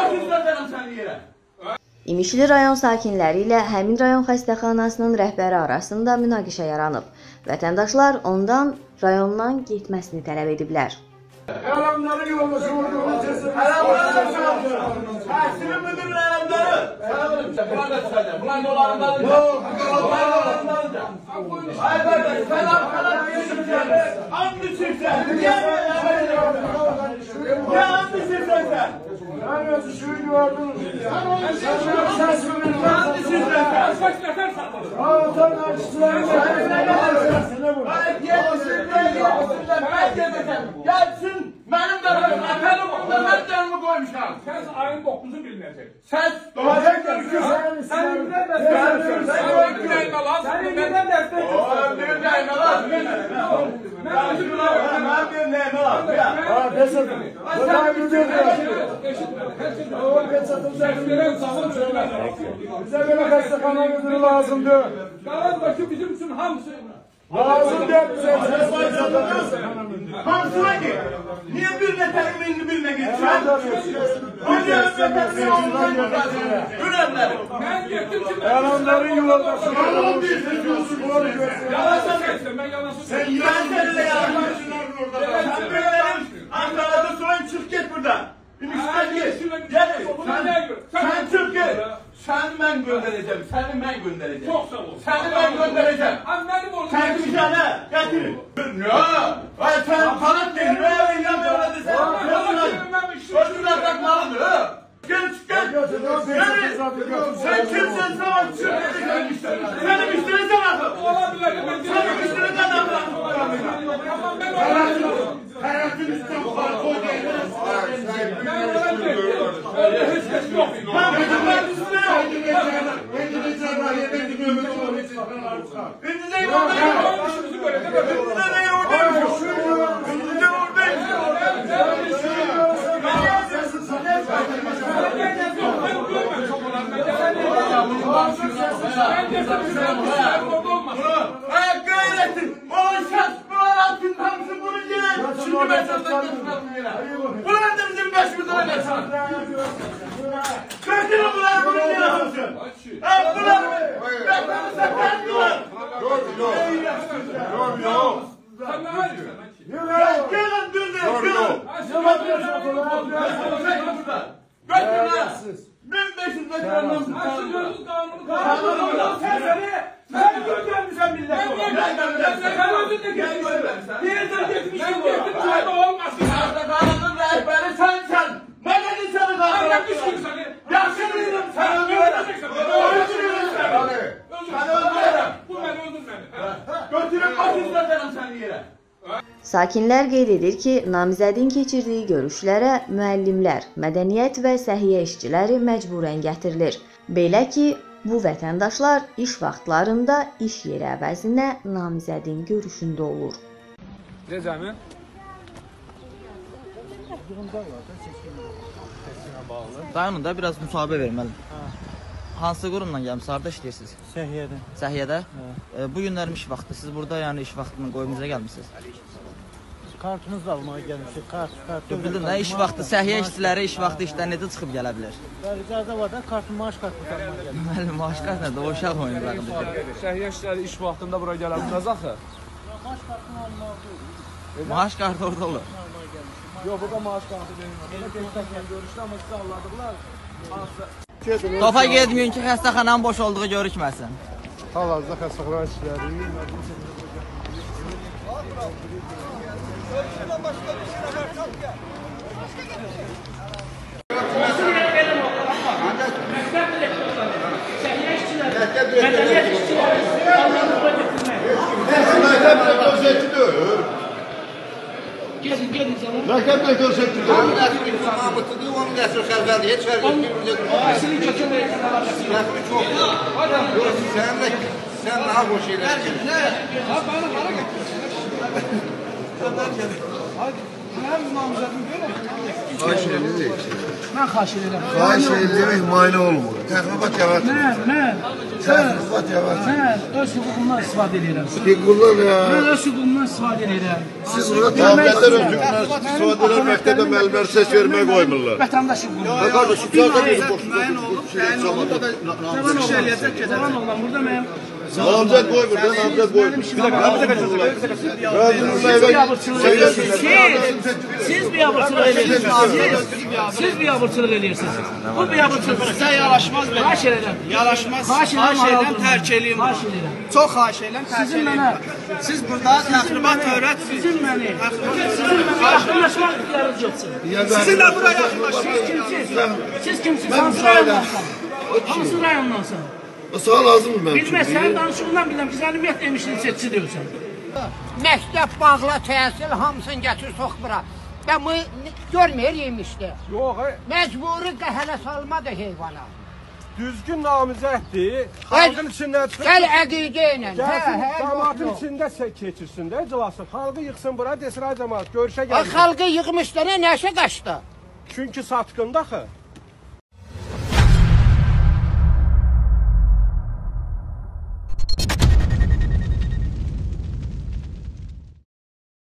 İmişli rayon sakinləri ilə həmin rayon xəstəxanasının rəhbəri arasında münaqişə yaranıb. Vətəndaşlar ondan rayondan getməsini tələb ediblər. Əlamları yoldaşı olduğunu kesin. Təhsili müdürün əlamları. Bunlar da çıxacaq. Bunlar dolarından. Yok. Hayır kardeş. Selam falan geçirsen. Hangi çıksan? Ne hangi çıksan sen? Yani şunu gördün. Hangi çıksan sen? Kaç nefer satılır? Sen gelsin. Benim de efendim onda ben canımı koymuşam. Sen ayın 9'u bilmeyecek. Sen doğacak görüşürüz. Sen ilgilen destek. Sen ilgilenme lan. Sen ilgilen destek. Ilgilenme lan. Ben ilgilenme lan. Aa desin. Buradan bize böyle hastahane müdürü lazımdı. Karadaki bizim için hamısı. Lazım değil bize. Hamsına git. Niye birine terimini birine geçiyorsun? Niye birine Ben gittim ki yalanların yoldaşı. Yalan değilsin diyorsun. yalan geçtim. Ben yalan Sen seninle yalanlaşın orada. Sen benim Ankara'da soyun çık git buradan. Sen git. Gel. Sen çık git. Seni ben göndereceğim. Seni ben göndereceğim. Çok sağ ol. Seni ben göndereceğim. Annenim oğlum. Sen bir tane getirin. Ya. Ay sen kanat değil. Ne yapayım böyle desene. Çocuğuna takmalıdır. Gel. Sen kimsin savaşçı? Seni müşteriden atın. Seni müşteriden atın. Hayatın üstüne var. Koy değil. Bunlar da bizim başımıza oynasın. Kötü bunlar bunu yine alsın. Bunlar başımıza kaldılar. Yok. Sen ne arıyorsun? Gelin düzgün. Götür lan. 1500 metreden tutalım. Sen göndermişsin millet olarak. Sen özün de geçmişsin. Bir yerden geçmişsin. Çayda olmasın. Sağlıklarının rehberi sensen. Ne dedi seni Ben kalkın? yapmışsın seni. Yaşlıydım sen. Sen öldüreceksin. Öldürürüm seni. Sen öldürürüm. Bu beni öldürmedi. Götürüp başınıza seni yere. Sakinlər qeyd edir ki, namizədin keçirdiyi görüşlərə müəllimlər, mədəniyyət və səhiyyə işçiləri məcburən gətirilir. Belə ki, bu vətəndaşlar iş vaxtlarında iş yeri əvəzinə namizədin görüşündə olur. Necəmi? Dayının da biraz müsahibə verməli. Hansı qurumdan gəlmişsiniz? Harada işləyirsiniz? Səhiyyədə. Səhiyyədə? Bu günlərim iş vaxtı. Siz burada yəni iş vaxtının qoyumuza gəlmişsiniz. Kartınızla almaya gəlmişik. Kart. Bildim də iş vaxtı, səhiyyə işçiləri iş vaxtı işdən necə çıxıb gələ bilər? İcazə var da maaş kartını almaya gəlmişik. Müəllim, maaş kart nədir? O uşaq oyunlarında. Səhiyyə işçiləri iş vaxtında bura gələ bilməz axı. Maaş kartını almaya gəlmişik. Maaş kartı orada olur. Yox, burada maaş kartı verilmir. Belə görüşdə amma sizə alladıqlar. Topa getməyin ki, xəstəxananın boş olduğu görükməsin. Hal-hazırda xəstəxana işçiləri. Məktəb direktör çəkdir. Mahmud'u onun nəsr xəlvəli heç fərq etmir. Əsli kökəmək nəsri çox. Sən daha boş şeylər. Xahiş edirik. Mən xahiş edirəm. Xahiş edirik, müayinə olmur. Təxribat yaratmır. Mən öz hüququmdan istifadə edirəm. Hüququndan ya. Mən öz hüququmdan istifadə edirəm. Siz burada tabletler özlükler istifadeler məktəbdə müəllimlər səs verməyə qoymurlar. Vətəndaş hüququmdan. Qardaşım, zaten biz Müəyyən olub, təyin olunub, o da çıxış eləyəcək, gedəcək. Cavan oğlan burada mənim namzət qoymur, namzət qoymur. Siz biabırçılıq edirsiniz. Siz biabırçılıq edirsiniz. Bu biabırçılıq. Sizə yaraşmaz belə. Xahiş edirəm. Yaraşmaz. Xahiş Xahiş edirəm, edirəm, tərk eləyim. Xahiş edirəm. Çox xahiş edirəm, tərk Sizin eləyim. mənə Siz burada təxribat törətsiz. Sizin məni yaxınlaşmaq ixtiyarınız yoxdur. Sizinlə bura yaxınlaşın. Siz kimsiniz? Hansı rayondansan? Hansı rayondansan? Sağ lazımdır mən. Bilməz, sənin danışığından biləm ki, sən ümumiyyət demişdin, seçici deyirsən. Məktəb, bağla, təhsil hamısını gətir sox bura. Və bu görmür yemişdi. Yox, Məcburi qəhələ salmadı heyvana. düzgün namizəddir. Xalqın içindən çıxır. Gəl əqiqə ilə. Gəlsin, cəmaatın içində keçirsin də iclası. Xalqı yıxsın bura, desin ay cəmaat, görüşə Ay gəlsin. xalqı yığmışdı, nəşə qaçdı. Çünki satqındır axı.